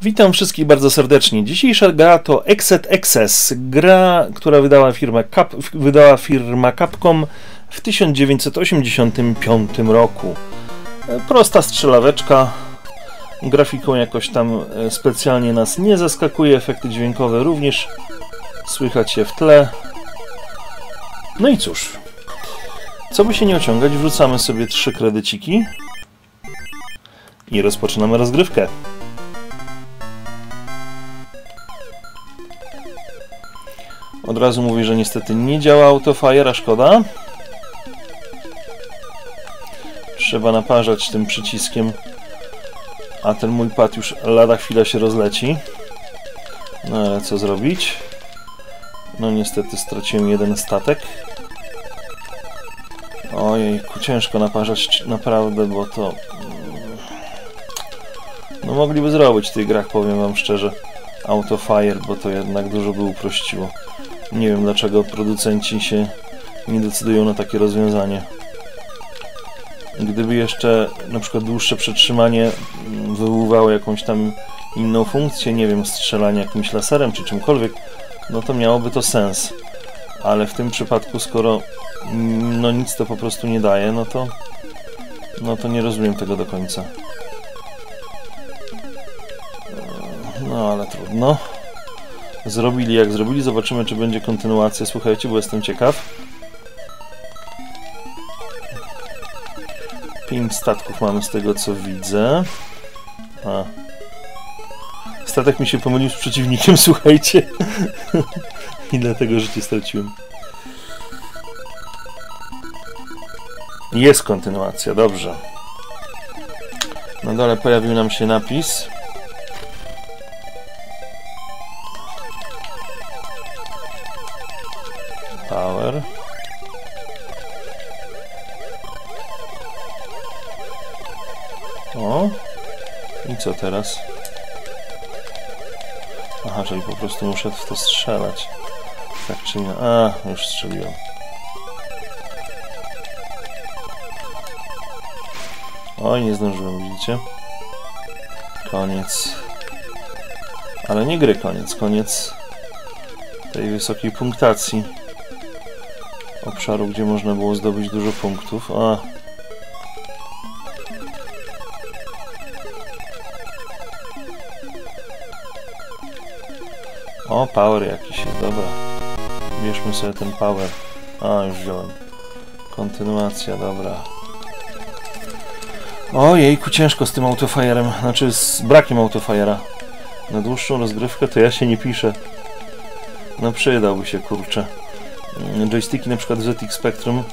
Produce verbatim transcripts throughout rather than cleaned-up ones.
Witam wszystkich bardzo serdecznie. Dzisiejsza gra to Exit Access, gra, która wydała firma, Cap, wydała firma Capcom w tysiąc dziewięćset osiemdziesiątym piątym roku. Prosta strzelaweczka, grafiką jakoś tam specjalnie nas nie zaskakuje, efekty dźwiękowe również słychać je w tle. No i cóż, co by się nie ociągać, wrzucamy sobie trzy kredyciki i rozpoczynamy rozgrywkę. Od razu mówię, że niestety nie działa autofire, a szkoda. Trzeba naparzać tym przyciskiem, a ten mój pad już lada chwila się rozleci. No ale co zrobić? No niestety straciłem jeden statek. Ojejku, ciężko naparzać naprawdę, bo to... No mogliby zrobić w tych grach, powiem wam szczerze, autofire, bo to jednak dużo by uprościło. Nie wiem, dlaczego producenci się nie decydują na takie rozwiązanie. Gdyby jeszcze na przykład dłuższe przetrzymanie wywoływało jakąś tam inną funkcję, nie wiem, strzelanie jakimś laserem czy czymkolwiek, no to miałoby to sens. Ale w tym przypadku, skoro no nic to po prostu nie daje, no to no to nie rozumiem tego do końca. No ale trudno. Zrobili jak zrobili, zobaczymy, czy będzie kontynuacja. Słuchajcie, bo jestem ciekaw. Pięć statków mamy z tego, co widzę. A. Statek mi się pomylił z przeciwnikiem, słuchajcie. I dlatego życie straciłem. Jest kontynuacja, dobrze. Na dole pojawił nam się napis. Power. O. I co teraz? Aha, czyli po prostu muszę w to strzelać. Tak czy nie? A, już strzeliłem. Oj, nie zdążyłem, widzicie? Koniec. Ale nie gry koniec, koniec tej wysokiej punktacji. Obszaru, gdzie można było zdobyć dużo punktów. A. O, power jakiś jest, dobra. Bierzmy sobie ten power. A, już wziąłem. Kontynuacja, dobra. Ojejku, ciężko z tym autofire'em, znaczy z brakiem autofire'a. Na dłuższą rozgrywkę to ja się nie piszę. No przydałby się, kurczę. Joysticki na przykład Z X Spectrum,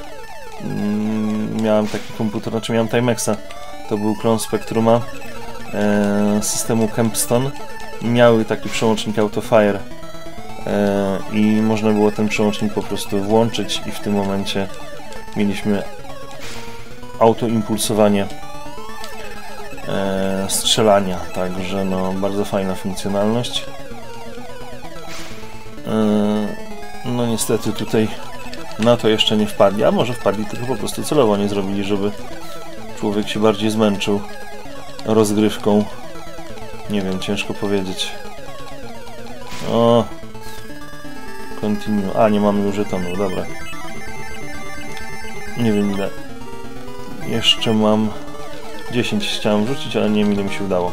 miałem taki komputer, znaczy miałem Timexa, to był klon Spectruma e, systemu Kempston, miały taki przełącznik autofire e, i można było ten przełącznik po prostu włączyć i w tym momencie mieliśmy autoimpulsowanie e, strzelania, także no bardzo fajna funkcjonalność. E, No niestety tutaj na to jeszcze nie wpadli, a może wpadli, tylko po prostu celowo nie zrobili, żeby człowiek się bardziej zmęczył rozgrywką. Nie wiem, ciężko powiedzieć. O, continue. A, nie mamy już żetonu, dobra. Nie wiem ile. Jeszcze mam dziesięć chciałem wrzucić, ale nie wiem ile mi się udało.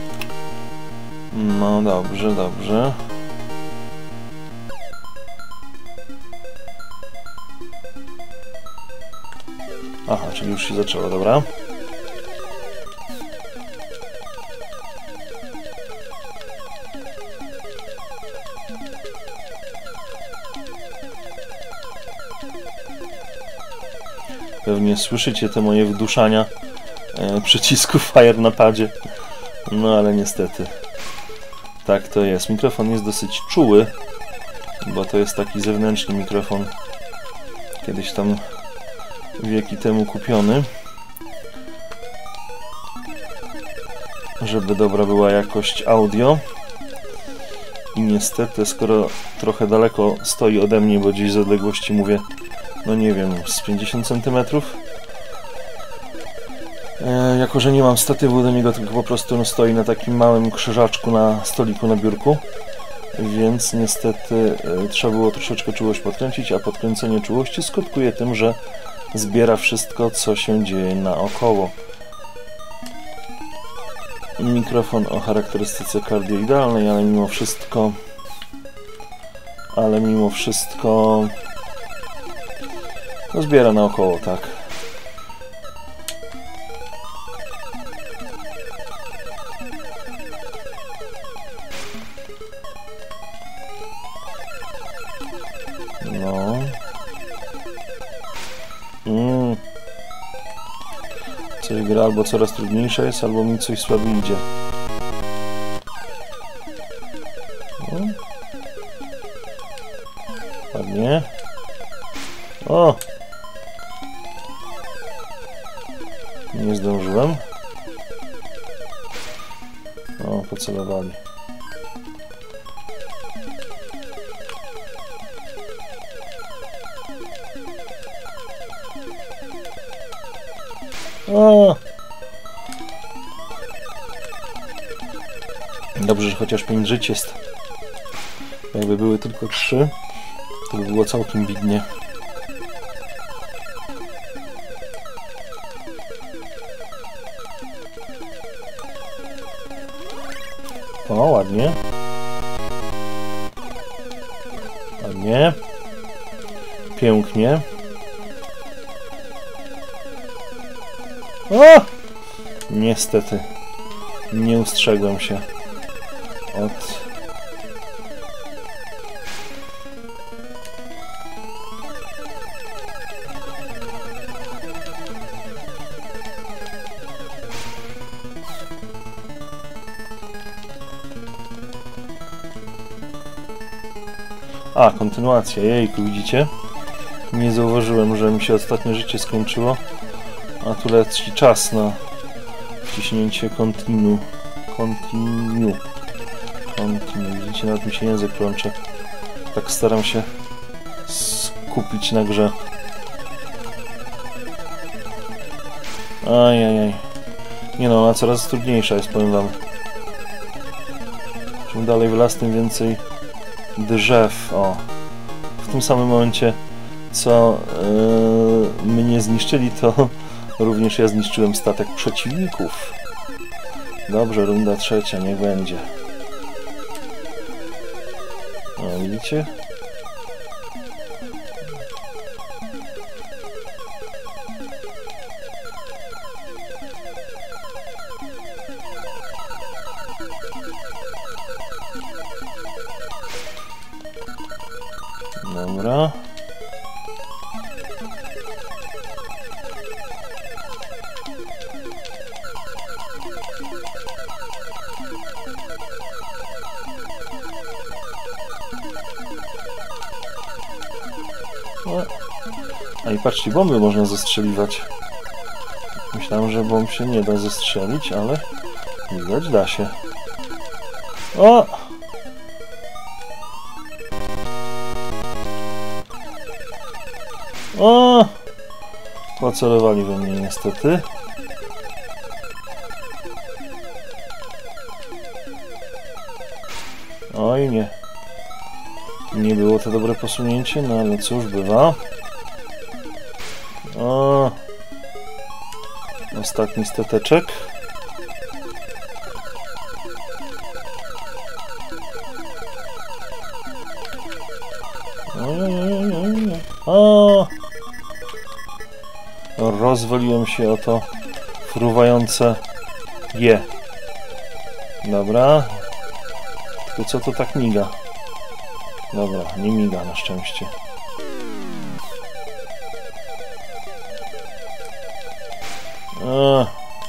No dobrze, dobrze. Aha, czyli już się zaczęło, dobra. Pewnie słyszycie te moje wduszania e, przycisku Fire na padzie. No ale niestety tak to jest. Mikrofon jest dosyć czuły, bo to jest taki zewnętrzny mikrofon. Kiedyś tam wieki temu kupiony, żeby dobra była jakość audio. I niestety, skoro trochę daleko stoi ode mnie, bo gdzieś z odległości mówię, no nie wiem, z pięćdziesiąt centymetrów, E, jako że nie mam statywu do niego, tylko po prostu no, stoi na takim małym krzyżaczku na stoliku na biurku. Więc niestety e, trzeba było troszeczkę czułość podkręcić, a podkręcenie czułości skutkuje tym, że zbiera wszystko, co się dzieje naokoło. Mikrofon o charakterystyce kardioidalnej, ale mimo wszystko ale mimo wszystko no, zbiera naokoło, tak. No. Mm. Coś gra albo coraz trudniejsza jest, albo mi coś słabiej idzie. No. Ładnie. O! Nie zdążyłem. O, pocelowali. O! Dobrze, że chociaż pięć żyć jest. Jakby były tylko trzy, to by było całkiem widnie. O, ładnie. Ładnie. Pięknie. O! Niestety nie ustrzegłem się od A, kontynuacja, jejku, widzicie? Nie zauważyłem, że mi się ostatnie życie skończyło, a tu leci czas na wciśnięcie continue. Continue. Continue. Widzicie, nawet mi się język plącze. Tak staram się skupić na grze. Ajajaj. Nie no, ona coraz trudniejsza jest, powiem wam. Czym dalej w las, tym więcej drzew. O. W tym samym momencie, co yy, mnie zniszczyli, to również ja zniszczyłem statek przeciwników. Dobrze, runda trzecia, niech będzie. O, widzicie? Dobra. O. A i patrzcie, bomby można zestrzeliwać. Myślałem, że bomb się nie da zestrzelić, ale widać, da się. O! O! Pocelowali we mnie niestety. Oj nie. Nie było to dobre posunięcie, no ale cóż, bywa. O! Ostatni stateczek. O! Rozwaliłem się o to fruwające je. Dobra. Tylko co to tak miga? Dobra, nie miga na szczęście. A.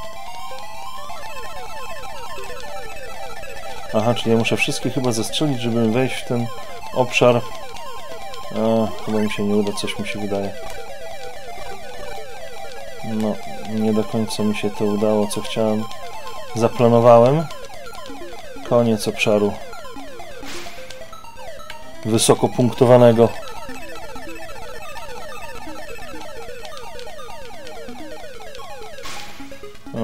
Aha, czyli ja muszę wszystkie chyba zestrzelić, żeby wejść w ten obszar. A, chyba mi się nie uda, coś mi się wydaje. No, nie do końca mi się to udało, co chciałem. Zaplanowałem. Koniec obszaru wysoko punktowanego.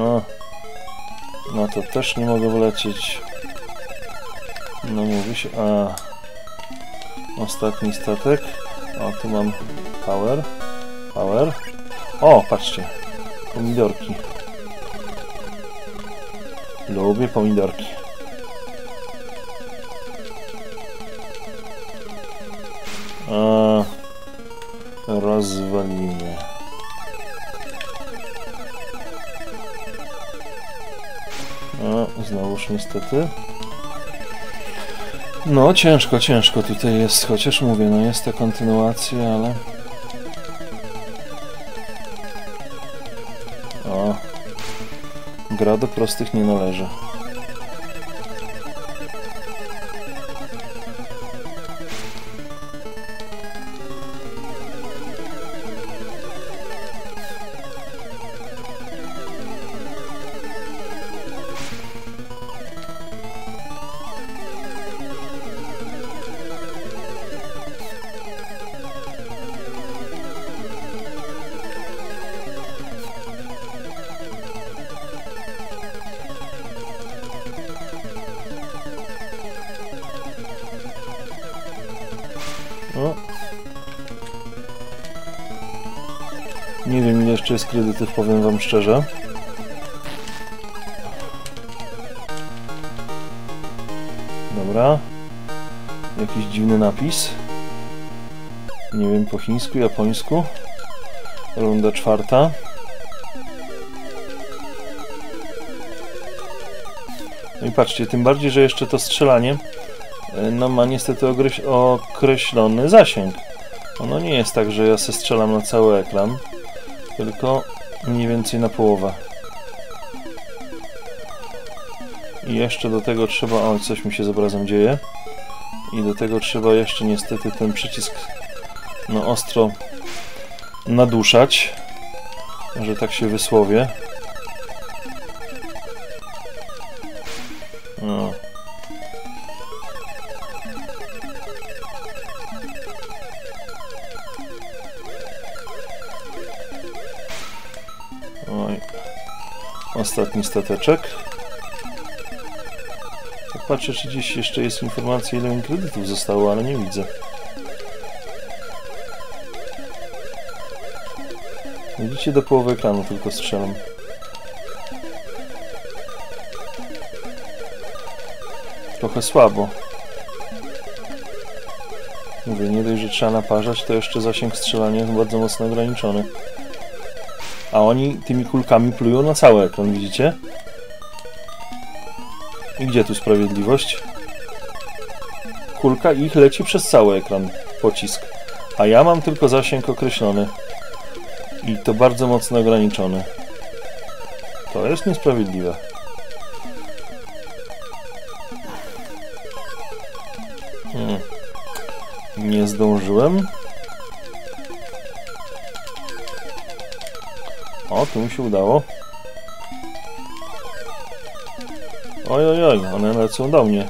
O, no to też nie mogę wlecieć. No mówi się, a ostatni statek. O, tu mam power. Power. O, patrzcie. Pomidorki. Lubię pomidorki. A, rozwalimy. No, znowuż niestety. No, ciężko, ciężko tutaj jest, chociaż mówię, no jest to kontynuacja, ale... O, gra do prostych nie należy. O. Nie wiem, ile jeszcze jest kredytów, powiem wam szczerze. Dobra. Jakiś dziwny napis. Nie wiem, po chińsku, japońsku. Runda czwarta. No i patrzcie, tym bardziej, że jeszcze to strzelanie no ma niestety określony zasięg. Ono nie jest tak, że ja se strzelam na cały ekran, tylko mniej więcej na połowę. I jeszcze do tego trzeba... O, coś mi się z obrazem dzieje. I do tego trzeba jeszcze niestety ten przycisk no ostro naduszać, że tak się wysłowię. No. Oj. Ostatni stateczek. Tak patrzę, czy gdzieś jeszcze jest informacja, ile mi kredytów zostało, ale nie widzę. Widzicie, do połowy ekranu tylko strzelam. Trochę słabo. Mówię, nie dość, że trzeba naparzać, to jeszcze zasięg strzelania jest bardzo mocno ograniczony. A oni tymi kulkami plują na cały ekran, widzicie? I gdzie tu sprawiedliwość? Kulka ich leci przez cały ekran, pocisk. A ja mam tylko zasięg określony. I to bardzo mocno ograniczony. To jest niesprawiedliwe. Hmm. Nie zdążyłem. O, tu mi się udało. Oj, oj, oj, one lecą do mnie.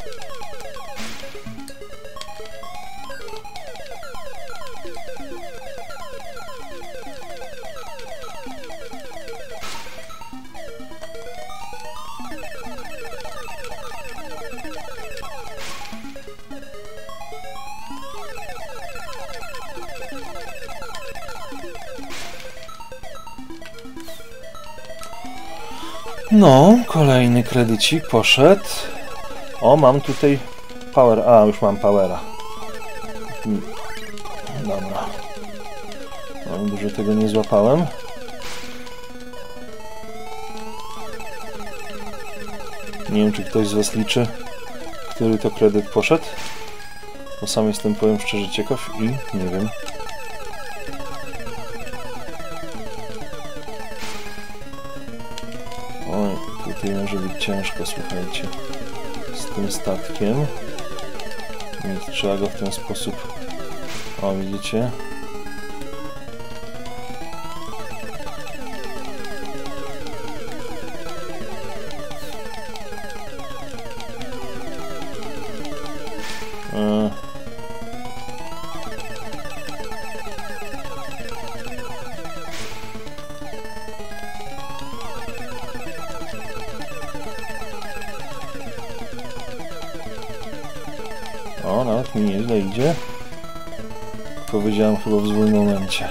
No, kolejny kredycik poszedł. O, mam tutaj power. A, już mam powera. Dobra. No, dużo tego nie złapałem. Nie wiem, czy ktoś z was liczy, który to kredyt poszedł. Bo sam jestem, powiem szczerze, ciekaw i nie wiem. Oj, tutaj może być ciężko, słuchajcie, z tym statkiem. Więc trzeba go w ten sposób... O, widzicie? E... O, nawet mi nieźle idzie. Powiedziałem chyba w złym momencie.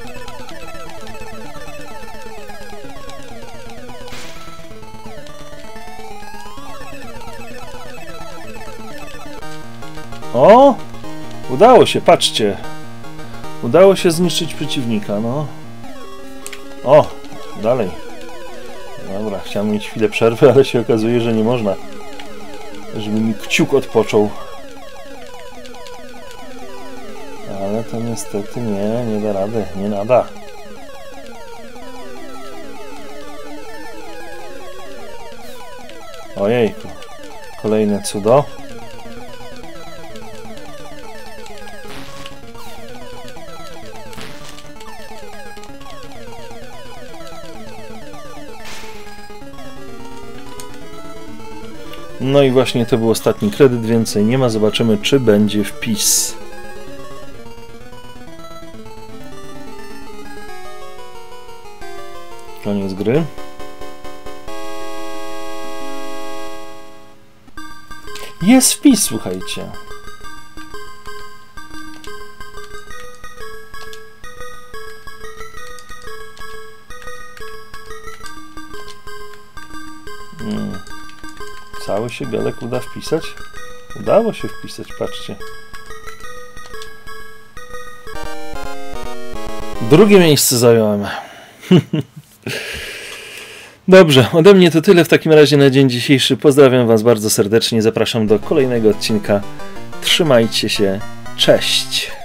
O! Udało się, patrzcie. Udało się zniszczyć przeciwnika, no. O! Dalej. Dobra, chciałem mieć chwilę przerwy, ale się okazuje, że nie można. Żeby mi kciuk odpoczął. Ale to niestety nie, nie da rady, nie nada. Ojejku. Kolejne cudo. No i właśnie to był ostatni kredyt, więcej nie ma. Zobaczymy, czy będzie wpis. Koniec gry. Jest wpis, słuchajcie. Hmm. Cały się bielek uda wpisać? Udało się wpisać, patrzcie. Drugie miejsce zająłem. Dobrze, ode mnie to tyle w takim razie na dzień dzisiejszy. Pozdrawiam Was bardzo serdecznie. Zapraszam do kolejnego odcinka. Trzymajcie się. Cześć!